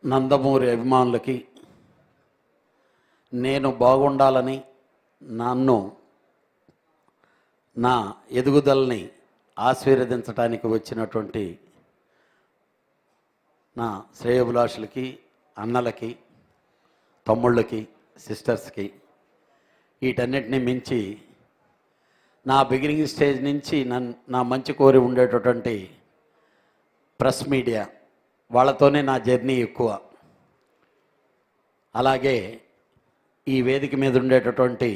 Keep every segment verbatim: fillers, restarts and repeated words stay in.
నందమూరి అభిమానులకి నేను బాగుండాలని నన్ను నా ఎదుగుదలని ఆశీర్వదించడానికి వచ్చినటువంటి నా శ్రేయోభిలాషులకి, అన్నలకి, తమ్ముళ్ళకి, సిస్టర్స్కి, వీటన్నిటిని మించి నా బిగినింగ్ స్టేజ్ నుంచి నన్ను నా మంచి కోరి ఉండేటటువంటి ప్రెస్ మీడియా వాళ్ళతోనే నా జర్నీ ఎక్కువ. అలాగే ఈ వేదిక మీద ఉండేటటువంటి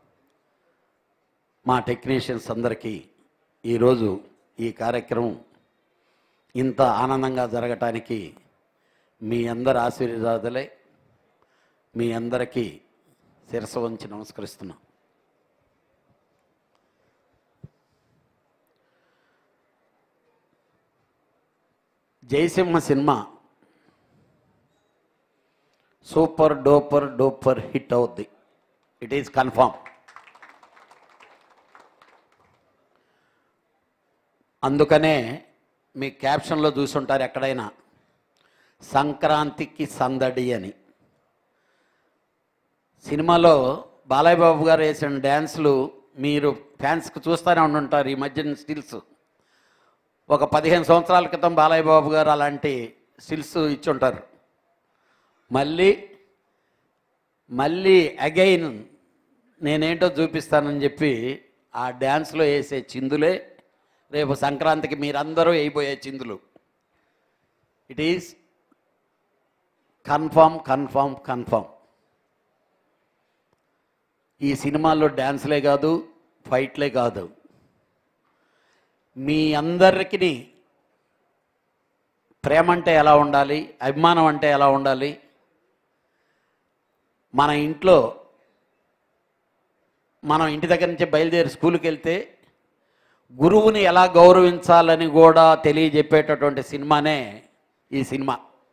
మా టెక్నీషియన్స్ అందరికీ ఈరోజు ఈ కార్యక్రమం ఇంత ఆనందంగా జరగటానికి మీ అందరి ఆశీర్వాదాలే. మీ అందరికీ శిరస్సు వంచి నమస్కరిస్తున్నా. Jayasimha cinema super duper duper hit అవుద్ది. It is confirm. అందుకనే మీ క్యాప్షన్లో చూసుంటారు ఎక్కడైనా, సంక్రాంతికి సందడి అని. సినిమాలో బాలయ్య బాబు గారు వేసిన డ్యాన్సులు మీరు ఫ్యాన్స్కి చూస్తూనే ఉండుంటారు. ఈ మధ్యన స్టిల్స్ ఒక పదిహేను సంవత్సరాల క్రితం బాలయ్య బాబు గారు అలాంటి స్టిల్స్ ఇచ్చుంటారు. మళ్ళీ మళ్ళీ అగైన్ నేనేంటో చూపిస్తానని చెప్పి ఆ డ్యాన్స్లో వేసే చిందులే రేపు సంక్రాంతికి మీరందరూ వేయబోయే చిందులు. It is confirm confirm confirm. ఈ సినిమాల్లో డ్యాన్స్లే కాదు, ఫైట్లే కాదు, మీ అందరికీ ప్రేమ అంటే ఎలా ఉండాలి, అభిమానం అంటే ఎలా ఉండాలి, మన ఇంట్లో మనం ఇంటి దగ్గర నుంచి బయలుదేరి స్కూల్కి వెళ్తే గురువుని ఎలా గౌరవించాలని కూడా తెలియజెప్పేటటువంటి సినిమానే ఈ సినిమా.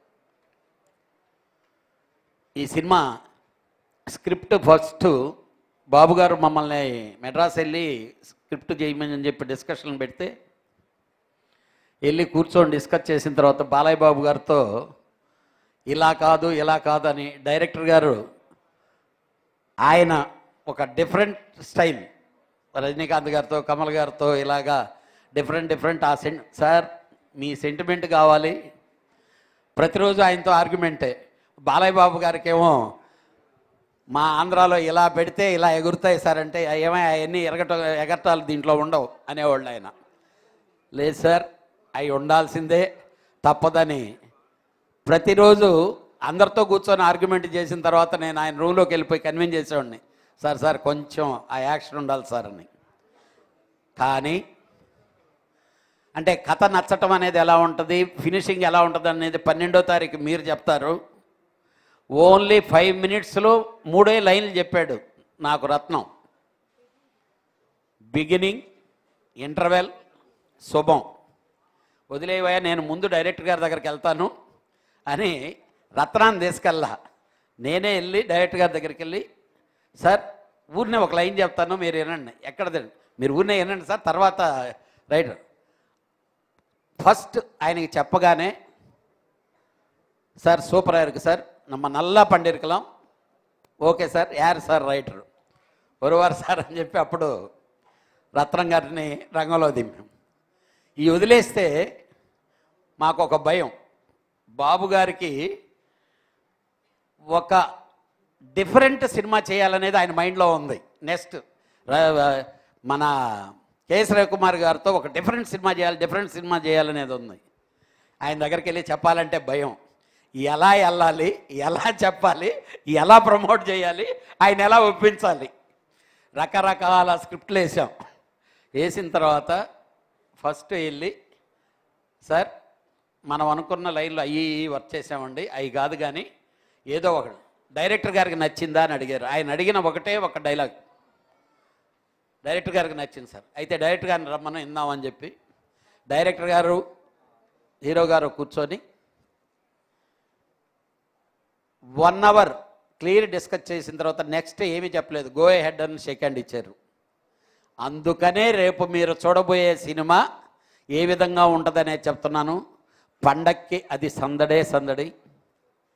ఈ సినిమా స్క్రిప్ట్ ఫస్ట్ బాబు గారు మమ్మల్ని మెడ్రాస్ వెళ్ళి స్క్రిప్ట్ చేయమని చెప్పి డిస్కషన్ పెడితే వెళ్ళి కూర్చొని డిస్కస్ చేసిన తర్వాత బాలయ్య బాబు గారితో ఇలా కాదు ఇలా కాదు అని డైరెక్టర్ గారు ఆయన ఒక డిఫరెంట్ స్టైల్ రజనీకాంత్ గారితో, కమల్ గారితో ఇలాగా డిఫరెంట్ డిఫరెంట్ ఆ సెంట్ సార్ మీ సెంటిమెంట్ కావాలి. ప్రతిరోజు ఆయనతో ఆర్గ్యుమెంటే. బాలయ్య బాబు గారికి ఏమో మా ఆంధ్రాలో ఇలా పెడితే ఇలా ఎగురుతాయి సార్ అంటే ఏమో అవన్నీ ఎరగట ఎగరటాలు దీంట్లో ఉండవు అనేవాళ్ళు ఆయన. లేదు సార్ అవి ఉండాల్సిందే తప్పదని ప్రతిరోజు అందరితో కూర్చొని ఆర్గ్యుమెంట్ చేసిన తర్వాత నేను ఆయన రూమ్లోకి వెళ్ళిపోయి కన్విన్స్ చేసేవాడిని, సార్ సార్ కొంచెం ఆ యాక్షన్ ఉండాలి సార్ అని. కానీ అంటే కథ నచ్చటం అనేది ఎలా ఉంటుంది, ఫినిషింగ్ ఎలా ఉంటుంది అనేది పన్నెండో తారీఖు మీరు చెప్తారు. ఓన్లీ ఫైవ్ మినిట్స్లో మూడే లైన్లు చెప్పాడు నాకు రత్నం. బిగినింగ్, ఇంటర్వెల్, శుభం. వదిలేవయ్యా నేను ముందు డైరెక్టర్ గారి దగ్గరికి వెళ్తాను అని రత్నాన్ని తీసుకెళ్ళా. నేనే వెళ్ళి డైరెక్టర్ గారి దగ్గరికి వెళ్ళి, సార్ ఊరినే ఒక లైన్ చెప్తాను మీరు వినండి, ఎక్కడ మీరు ఊరినే వినండి సార్, తర్వాత రైట్. ఫస్ట్ ఆయనకి చెప్పగానే సార్ సూపర్ అయ్యారు సార్, நம்ம நல்லா பண்ணிருக்கலாம், ఓకే సార్ యార్ సార్ రైటరు ఒరువారు సార్ అని చెప్పి అప్పుడు రత్నం గారిని రంగంలో దింపాం. ఈ వదిలేస్తే మాకు ఒక భయం, బాబు గారికి ఒక డిఫరెంట్ సినిమా చేయాలనేది ఆయన మైండ్లో ఉంది. నెక్స్ట్ మన కేఎస్ రవికుమార్ గారితో ఒక డిఫరెంట్ సినిమా చేయాలి డిఫరెంట్ సినిమా చేయాలనేది ఉంది. ఆయన దగ్గరికి వెళ్ళి చెప్పాలంటే భయం. ఎలా వెళ్ళాలి, ఎలా చెప్పాలి, ఎలా ప్రమోట్ చేయాలి, ఆయన ఎలా ఒప్పించాలి, రకరకాల స్క్రిప్ట్లు వేసాం. వేసిన తర్వాత ఫస్ట్ వెళ్ళి సార్ మనం అనుకున్న లైన్లో అయ్యి వర్క్ చేసామండి, అవి కాదు కానీ ఏదో ఒకటి డైరెక్టర్ గారికి నచ్చిందా అని అడిగారు. ఆయన అడిగిన ఒకటే ఒక డైలాగ్ డైరెక్టర్ గారికి నచ్చింది సార్, అయితే డైరెక్టర్ గారిని రమ్మని విందామని చెప్పి డైరెక్టర్ గారు హీరో గారు కూర్చొని వన్ అవర్ క్లియర్ డిస్కస్ చేసిన తర్వాత నెక్స్ట్ ఏమీ చెప్పలేదు, గో హెడ్ అని షేక్ హ్యాండ్ ఇచ్చారు. అందుకనే రేపు మీరు చూడబోయే సినిమా ఏ విధంగా ఉంటుందనే చెప్తున్నాను. పండక్కి అది సందడే సందడి.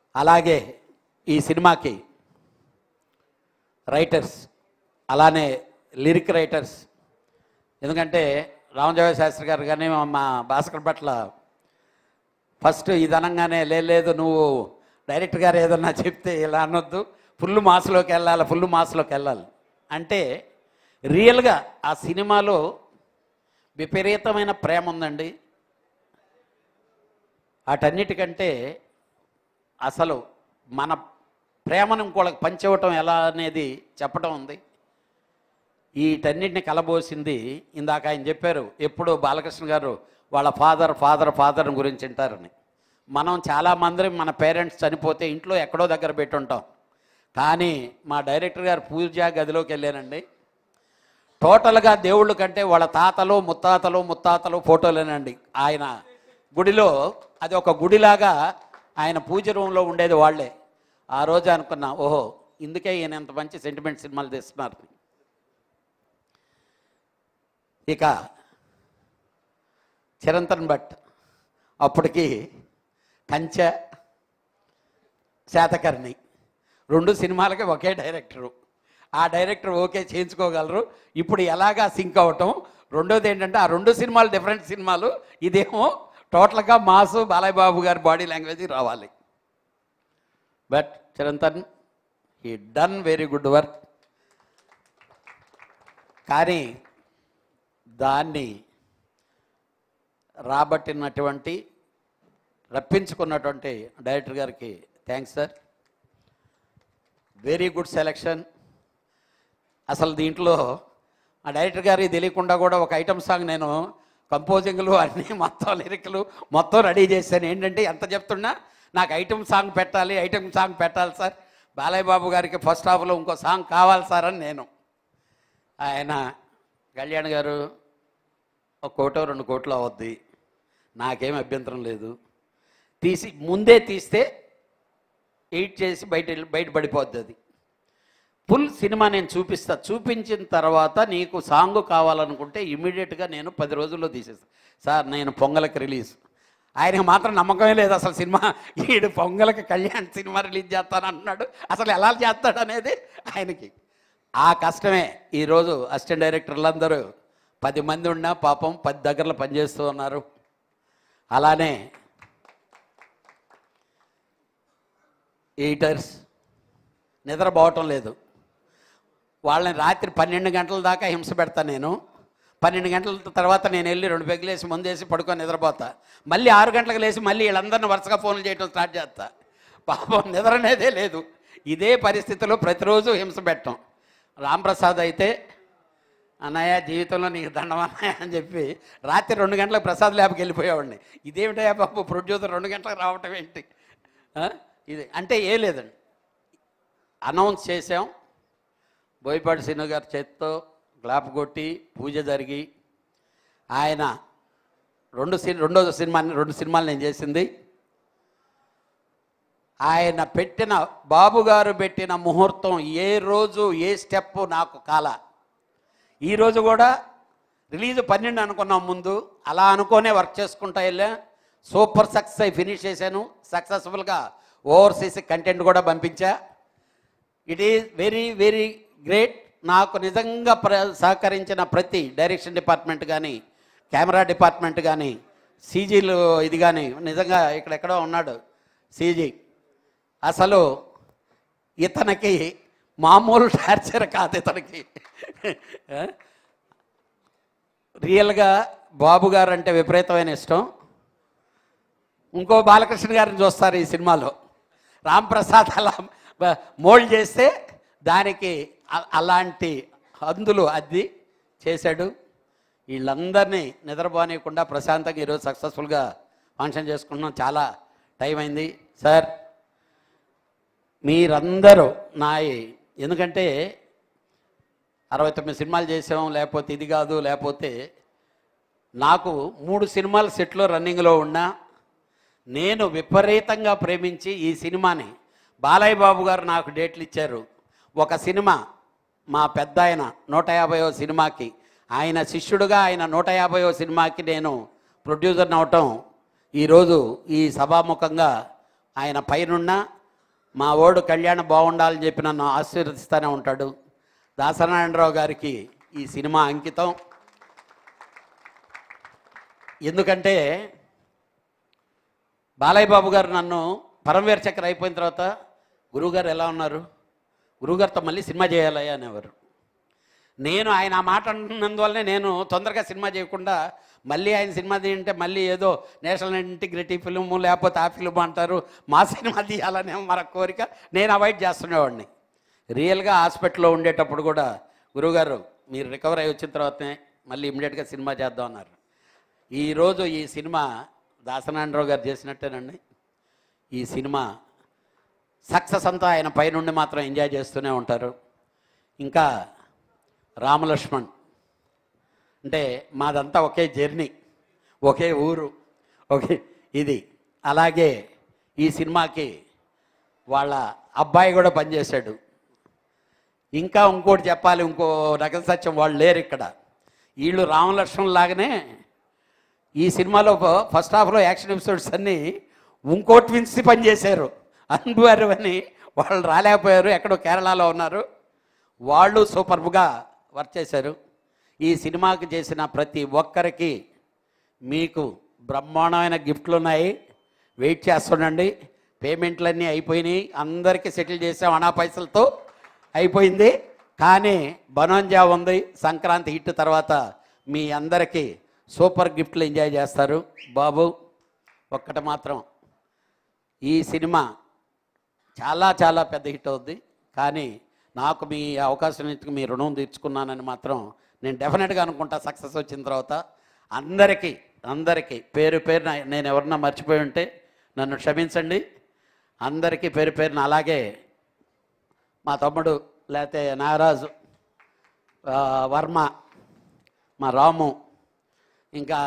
అలాగే ఈ సినిమాకి రైటర్స్, అలానే లిరిక్ రైటర్స్, ఎందుకంటే రామజోగ శాస్త్రి గారు కానీ మా భాస్కర్ పట్ల ఫస్ట్ ఇది అనగానే లేదు నువ్వు డైరెక్టర్ గారు ఏదన్నా చెప్తే ఇలా అనొద్దు, ఫుల్ మాస్లోకి వెళ్ళాలి ఫుల్ మాస్లోకి వెళ్ళాలి అంటే రియల్గా ఆ సినిమాలో విపరీతమైన ప్రేమ ఉందండి. వాటన్నిటికంటే అసలు మన ప్రేమను ఇంకోళ్ళకి పంచివ్వటం ఎలా అనేది చెప్పడం ఉంది. వీటన్నిటిని కలబోసింది ఇందాక ఆయన చెప్పారు, ఎప్పుడు బాలకృష్ణ గారు వాళ్ళ ఫాదర్ ఫాదర్ ఫాదర్ గురించి వింటారని. మనం చాలామంది మన పేరెంట్స్ చనిపోతే ఇంట్లో ఎక్కడో దగ్గర పెట్టుంటాం, కానీ మా డైరెక్టర్ గారు పూజా గదిలోకి వెళ్ళానండి, టోటల్గా దేవుళ్ళ కంటే వాళ్ళ తాతలు ముత్తాతలు ముత్తాతలు ఫోటోలేనండి. ఆయన గుడిలో అది ఒక గుడిలాగా ఆయన పూజ రూమ్లో ఉండేది వాళ్ళే. ఆ రోజు అనుకున్నా, ఓహో ఇందుకే ఈయన ఎంత మంచి సెంటిమెంట్ సినిమాలు తీస్తున్నారు. ఇక చిరంతన్ భట్ అప్పటికి కంచె శాతకర్ణి రెండు సినిమాలకి ఒకే డైరెక్టరు. ఆ డైరెక్టర్ ఓకే చేయించుకోగలరు. ఇప్పుడు ఎలాగా సింక్ అవటం. రెండోది ఏంటంటే ఆ రెండు సినిమాలు డిఫరెంట్ సినిమాలు, ఇదేమో టోటల్గా మాసు బాలయ్య బాబు గారి బాడీ లాంగ్వేజ్ రావాలి. But Chirantan he done very good work. కానీ దాన్ని రాబట్టినటువంటి రప్పించుకున్నటువంటి డైరెక్టర్ గారికి thanks sir, very good selection. అసలు దీంట్లో ఆ డైరెక్టర్ గారికి తెలియకుండా కూడా ఒక ఐటమ్ సాంగ్ నేను కంపోజింగ్లు అన్నీ మొత్తం లిరిక్లు మొత్తం రెడీ చేశాను. ఏంటంటే ఎంత చెప్తున్నా నాకు ఐటమ్ సాంగ్ పెట్టాలి ఐటమ్ సాంగ్ పెట్టాలి సార్, బాలయ్య బాబు గారికి ఫస్ట్ హాఫ్లో ఇంకో సాంగ్ కావాలి సార్ అని నేను. ఆయన కళ్యాణ్ గారు ఒక కోటో రెండు కోట్లు అవద్ది, నాకేం అభ్యంతరం లేదు, తీసి ముందే తీస్తే ఎయిట్ చేసి బయట బయట పడిపోద్ది. అది ఫుల్ సినిమా నేను చూపిస్తా, చూపించిన తర్వాత నీకు సాంగ్ కావాలనుకుంటే ఇమీడియట్గా నేను పది రోజుల్లో తీసేస్తాను సార్. నేను పొంగలకి రిలీజ్, ఆయనకు మాత్రం నమ్మకమే లేదు అసలు సినిమా, ఈడు పొంగలకి కళ్యాణ్ సినిమా రిలీజ్ చేస్తాను అంటున్నాడు, అసలు ఎలా చేస్తాడు అనేది ఆయనకి. ఆ కష్టమే ఈరోజు అసిస్టెంట్ డైరెక్టర్లందరూ పది మంది ఉన్నా పాపం పది దగ్గరలో పనిచేస్తూ ఉన్నారు. అలానే ఎడిటర్స్ నిద్రపోవటం లేదు, వాళ్ళని రాత్రి పన్నెండు గంటల దాకా హింస పెడతాను నేను. పన్నెండు గంటల తర్వాత నేను వెళ్ళి రెండు పెగ్గులేసి ముందేసి పడుకొని నిద్రపోతా, మళ్ళీ ఆరు గంటలకు లేచి మళ్ళీ వీళ్ళందరినీ వరుసగా ఫోన్లు చేయడం స్టార్ట్ చేస్తా. పాపం నిద్ర అనేదే లేదు. ఇదే పరిస్థితిలో ప్రతిరోజు హింస పెట్టడం. రాంప్రసాద్ అయితే అన్నయ్య జీవితంలో నీకు దండం అన్నయ్య అని చెప్పి రాత్రి రెండు గంటలకు ప్రసాద్ ల్యాబ్కి వెళ్ళిపోయేవాడిని. ఇదేమిటయ్యా బాబు ప్రొడ్యూసర్ రెండు గంటలకు రావటం ఏంటి ఇది అంటే ఏ లేదండి. అనౌన్స్ చేసాం, బోయపాటి శ్రీను గారి చేతితో గ్లాప్ కొట్టి పూజ జరిగి ఆయన రెండు సినిమా రెండో సినిమా రెండు సినిమాలు నేను చేసింది. ఆయన పెట్టిన బాబు గారు పెట్టిన ముహూర్తం ఏ రోజు ఏ స్టెప్ నాకు కాల. ఈరోజు కూడా రిలీజ్ పన్నెండు అనుకున్నాం ముందు, అలా అనుకోనే వర్క్ చేసుకుంటా వెళ్ళా. సూపర్ సక్సెస్ అయి ఫినిష్ చేశాను. సక్సెస్ఫుల్గా ఓవర్సీస్ కంటెంట్ కూడా పంపించా. It is very very great. నాకు నిజంగా ప్ర సహకరించిన ప్రతి డైరెక్షన్ డిపార్ట్మెంట్ కానీ కెమెరా డిపార్ట్మెంట్ కానీ సీజీలు ఇది కానీ, నిజంగా ఇక్కడెక్కడో ఉన్నాడు సీజీ, అసలు ఇతనికి మామూలు టార్చర్ కాదు ఇతనికి. రియల్గా బాబు గారు అంటే విపరీతమైన ఇష్టం. ఇంకో బాలకృష్ణ గారిని చూస్తారు ఈ సినిమాలో, రాంప్రసాద్ అలా మోల్డ్ చేస్తే దానికి అలాంటి అందులు అద్ది చేశాడు. వీళ్ళందరినీ నిద్రపోనీయకుండా ప్రశాంతంగా ఈరోజు సక్సెస్ఫుల్గా ఫంక్షన్ చేసుకుంటున్నాం. చాలా టైం అయింది సార్. మీరందరూ నా, ఎందుకంటే అరవై తొమ్మిది సినిమాలు చేసాం, లేకపోతే ఇది కాదు, లేకపోతే నాకు మూడు సినిమాలు సెట్లో రన్నింగ్లో ఉన్నా నేను విపరీతంగా ప్రేమించి ఈ సినిమాని బాలయ్య బాబు గారు నాకు డేట్లు ఇచ్చారు. ఒక సినిమా మా పెద్ద ఆయన నూట యాభైవ సినిమాకి ఆయన శిష్యుడుగా ఆయన నూట యాభైవ సినిమాకి నేను ప్రొడ్యూసర్ని అవటం ఈరోజు ఈ సభాముఖంగా ఆయన పైనున్న మా ఓడు కళ్యాణ్ బాగుండాలని చెప్పి నన్ను ఆశీర్వదిస్తూనే ఉంటాడు. దాసనారాయణరావు గారికి ఈ సినిమా అంకితం. ఎందుకంటే బాలయ్య బాబు గారు నన్ను పరమవీర చక్ర అయిపోయిన తర్వాత గురువుగారు ఎలా ఉన్నారు, గురువుగారితో మళ్ళీ సినిమా చేయాలయ్యా అనేవారు. నేను ఆయన ఆ మాట అంటున్నందువల్లనే నేను తొందరగా సినిమా చేయకుండా మళ్ళీ ఆయన సినిమా తీయంటే మళ్ళీ ఏదో నేషనల్ ఇంటిగ్రిటీ ఫిల్ము లేకపోతే ఆ ఫిల్మ్ అంటారు, మా సినిమా తీయాలనే మన కోరిక, నేను అవాయిడ్ చేస్తునేవాడిని. రియల్గా హాస్పిటల్లో ఉండేటప్పుడు కూడా గురువుగారు మీరు రికవర్ అయ్యి వచ్చిన తర్వాతనే మళ్ళీ ఇమ్మీడియట్గా సినిమా చేద్దాం అన్నారు. ఈరోజు ఈ సినిమా దాసనారాయణరావు గారు చేసినట్టేనండి. ఈ సినిమా సక్సెస్ అంతా ఆయన పైనుండి మాత్రం ఎంజాయ్ చేస్తూనే ఉంటారు. ఇంకా రామలక్ష్మణ్ అంటే మాదంతా ఒకే జర్నీ, ఒకే ఊరు, ఒకే ఇది. అలాగే ఈ సినిమాకి వాళ్ళ అబ్బాయి కూడా పనిచేశాడు. ఇంకా ఇంకోటి చెప్పాలి, ఇంకో నగల సత్యం, వాళ్ళు లేరు ఇక్కడ. వీళ్ళు రామలక్ష్మణ్ లాగానే ఈ సినిమాలో ఫస్ట్ హాఫ్లో యాక్షన్ ఎపిసోడ్స్ అన్నీ ఇంకో ట్విన్స్ పనిచేశారు. అనుభవారు అని వాళ్ళు రాలేకపోయారు, ఎక్కడో కేరళలో ఉన్నారు. వాళ్ళు సూపర్గా వర్క్ చేశారు. ఈ సినిమాకి చేసిన ప్రతి ఒక్కరికి మీకు బ్రహ్మాండమైన గిఫ్ట్లు ఉన్నాయి, వెయిట్ చేస్తుండండి. పేమెంట్లన్నీ అయిపోయినాయి, అందరికీ సెటిల్ చేసాం, అనా పైసలతో అయిపోయింది. కానీ బనోంజా ఉంది, సంక్రాంతి హిట్ తర్వాత మీ అందరికీ సూపర్ గిఫ్ట్లు ఎంజాయ్ చేస్తారు. బాబు ఒక్కటి మాత్రం, ఈ సినిమా చాలా చాలా పెద్ద హిట్ అవుద్ది. కానీ నాకు మీ అవకాశం ఇచ్చి మీ రుణం తీర్చుకున్నానని మాత్రం నేను డెఫినెట్గా అనుకుంటా. సక్సెస్ వచ్చిన తర్వాత అందరికీ అందరికీ పేరు పేరు నేను ఎవరన్నా మర్చిపోయి ఉంటే నన్ను క్షమించండి. అందరికీ పేరు పేరున, అలాగే మా తమ్ముడు లేకపోతే నాగరాజు, వర్మ, మా రాము, ఇంకా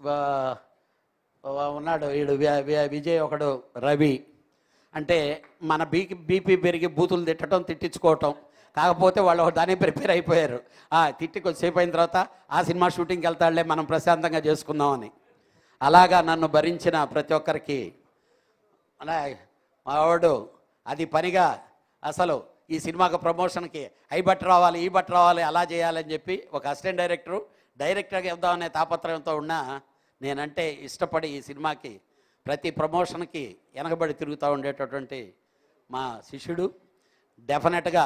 ఉన్నాడు వీడు విజయ్, ఒకడు రవి. అంటే మన బీకి బీపీ పెరిగి బూతులు తిట్టడం తిట్టించుకోవటం, కాకపోతే వాళ్ళు దానికి ప్రిపేర్ అయిపోయారు. తిట్టి కొద్దిసేపు అయిన తర్వాత ఆ సినిమా షూటింగ్కి వెళ్తాడులే, మనం ప్రశాంతంగా చేసుకుందామని. అలాగా నన్ను భరించిన ప్రతి ఒక్కరికి అలా మావాడు అది పనిగా అసలు ఈ సినిమాకు ప్రమోషన్కి అయి బట్టి రావాలి, ఈ బట్టి రావాలి, అలా చేయాలని చెప్పి ఒక అసిస్టెంట్ డైరెక్టరు డైరెక్టర్గా ఇద్దామనే తాపత్రయంతో ఉన్నా నేనంటే ఇష్టపడి ఈ సినిమాకి ప్రతి ప్రమోషన్కి వెనకబడి తిరుగుతూ ఉండేటటువంటి మా శిష్యుడు. డెఫినెట్గా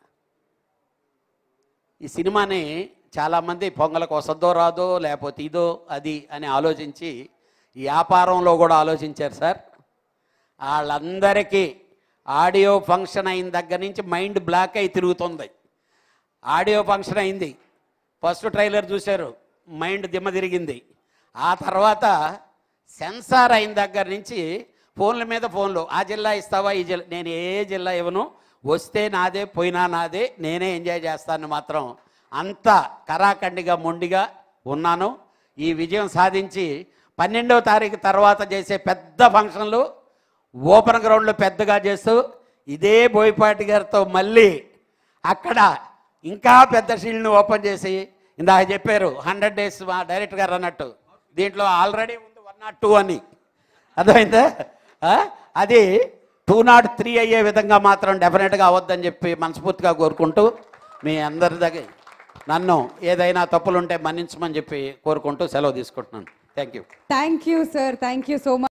ఈ సినిమాని చాలామంది పొంగలకు వస్తుందో రాదో లేకపోతే ఇదో అది అని ఆలోచించి వ్యాపారంలో కూడా ఆలోచించారు సార్. వాళ్ళందరికీ ఆడియో ఫంక్షన్ అయిన దగ్గర నుంచి మైండ్ బ్లాక్ అయి తిరుగుతుంది. ఆడియో ఫంక్షన్ అయింది, ఫస్ట్ ట్రైలర్ చూశారు, మైండ్ దిమ్మ తిరిగింది. ఆ తర్వాత సెన్సార్ అయిన దగ్గర నుంచి ఫోన్ల మీద ఫోన్లు, ఆ జిల్లా ఇస్తావా, ఈ జిల్లా, నేను ఏ జిల్లా ఇవ్వను, వస్తే నాదే పోయినా నాదే, నేనే ఎంజాయ్ చేస్తాను మాత్రం అంత కరాఖండిగా మొండిగా ఉన్నాను. ఈ విజయం సాధించి పన్నెండవ తారీఖు తర్వాత చేసే పెద్ద ఫంక్షన్లు ఓపెన్ గ్రౌండ్లో పెద్దగా చేస్తూ ఇదే బోయపాటి గారితో మళ్ళీ అక్కడ ఇంకా పెద్ద షీల్డ్ని ఓపెన్ చేసి, ఇందాక చెప్పారు హండ్రెడ్ డేస్ మా డైరెక్టర్ గారు అన్నట్టు, దీంట్లో ఆల్రెడీ ఉంది వన్ నాట్ టూ అని, అర్థమైందా? అది టూ నాట్ త్రీ అయ్యే విధంగా మాత్రం డెఫినెట్గా అవద్దని చెప్పి మనస్ఫూర్తిగా కోరుకుంటూ మీ అందరి దగ్గర నన్ను ఏదైనా తప్పులుంటే మన్నించమని చెప్పి కోరుకుంటూ సెలవు తీసుకుంటున్నాను. Thank you. Thank you sir, thank you so much.